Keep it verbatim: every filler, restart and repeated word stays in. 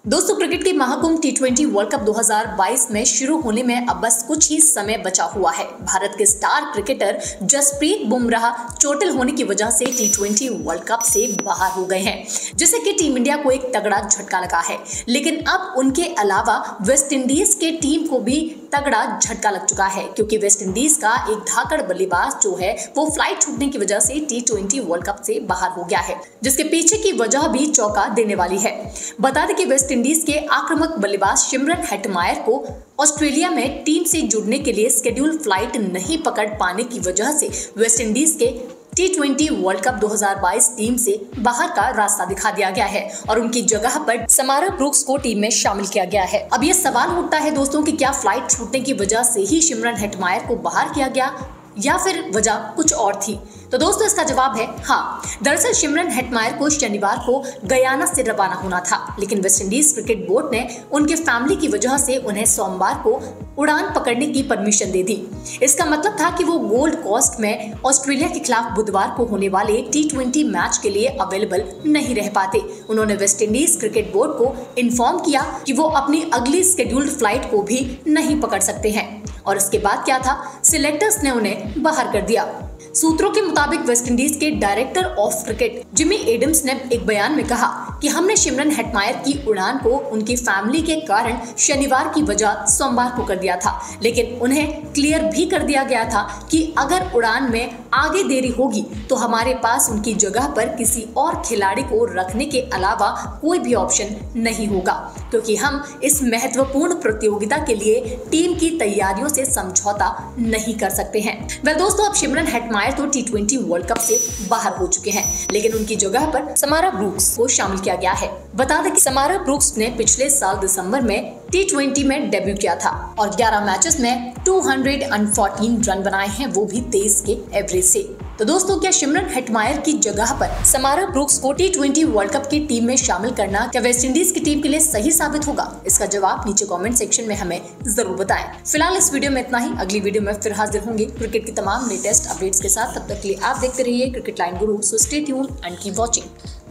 दोस्तों, क्रिकेट के महाकुंभ टी ट्वेंटी वर्ल्ड कप दो हज़ार बाईस में शुरू होने में अब बस कुछ ही समय बचा हुआ है। भारत के स्टार क्रिकेटर जसप्रीत बुमराह चोटिल होने की वजह से टी ट्वेंटी वर्ल्ड कप से बाहर हो गए हैं, जिससे कि टीम इंडिया को एक तगड़ा झटका लगा है। लेकिन अब उनके अलावा वेस्ट इंडीज के टीम को भी तगड़ा झटका लग चुका है, क्योंकि वेस्ट इंडीज का एक धाकड़ बल्लेबाज जो है वो फ्लाइट छूटने की वजह से टी ट्वेंटी वर्ल्ड कप से बाहर हो गया है, जिसके पीछे की वजह भी चौंका देने वाली है। बता दें कि वेस्ट इंडीज के आक्रामक बल्लेबाज शिमरन हेटमायर को ऑस्ट्रेलिया में टीम से जुड़ने के लिए शेड्यूल फ्लाइट नहीं पकड़ पाने की वजह से वेस्ट इंडीज के टी ट्वेंटी वर्ल्ड कप दो हज़ार बाईस टीम से बाहर का रास्ता दिखा दिया गया है और उनकी जगह पर समारा ब्रूक्स को टीम में शामिल किया गया है। अब ये सवाल उठता है दोस्तों कि क्या फ्लाइट छूटने की वजह से ही शिमरन हेटमायर को बाहर किया गया या फिर वजह कुछ और थी? तो दोस्तों, इसका जवाब है हाँ। दरअसल शिमरन हेटमायर को शनिवार को गयाना से रवाना होना था, लेकिन वेस्टइंडीज क्रिकेट बोर्ड ने उनके फैमिली की वजह से उन्हें सोमवार को उड़ान पकड़ने की परमिशन दे दी। इसका मतलब था कि वो गोल्ड कोस्ट में ऑस्ट्रेलिया के खिलाफ बुधवार को होने वाले टी ट्वेंटी मैच के लिए अवेलेबल नहीं रह पाते। उन्होंने वेस्टइंडीज क्रिकेट बोर्ड को इन्फॉर्म किया कि वो अपनी अगली शेड्यूल्ड फ्लाइट को भी नहीं पकड़ सकते हैं, और इसके बाद क्या था, सिलेक्टर्स ने उन्हें बाहर कर दिया। सूत्रों के मुताबिक वेस्टइंडीज के director of cricket Jimmy Adams ने एक बयान में कहा कि हमने शिमरन हेटमायर की उड़ान को उनकी फैमिली के कारण शनिवार की वजह सोमवार को कर दिया था, लेकिन उन्हें क्लियर भी कर दिया गया था कि अगर उड़ान में आगे देरी होगी तो हमारे पास उनकी जगह पर किसी और खिलाड़ी को रखने के अलावा कोई भी ऑप्शन नहीं होगा, क्योंकि हम इस महत्वपूर्ण प्रतियोगिता के लिए टीम की तैयारियों से समझौता नहीं कर सकते हैं। वेल दोस्तों, अब शिमरन हेटमायर तो टी ट्वेंटी वर्ल्ड कप से बाहर हो चुके हैं, लेकिन उनकी जगह पर समारा ब्रूक्स को शामिल किया गया है। बता दें कि समारा ब्रूक्स ने पिछले साल दिसंबर में टी ट्वेंटी में डेब्यू किया था और ग्यारह मैचेस में दो सौ चौदह रन बनाए हैं, वो भी तेईस के एवरेज से। तो दोस्तों, क्या शिमरन हेटमायर की जगह पर समारा ब्रूक्स को टी ट्वेंटी वर्ल्ड कप की टीम में शामिल करना क्या वेस्टइंडीज की टीम के लिए सही साबित होगा? इसका जवाब नीचे कमेंट सेक्शन में हमें जरूर बताएं। फिलहाल इस वीडियो में इतना ही। अगली वीडियो में फिर हाजिर होंगे क्रिकेट की तमाम लेटेस्ट अपडेट्स के साथ। तब तक के लिए आप देखते रहिए cricket line Guru. So stay tuned and keep watching.